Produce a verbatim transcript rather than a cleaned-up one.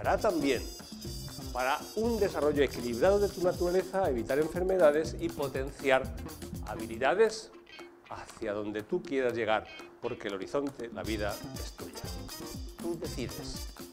ayudará también para un desarrollo equilibrado de tu naturaleza, evitar enfermedades y potenciar habilidades hacia donde tú quieras llegar, porque el horizonte, la vida, es tuya. Tú decides.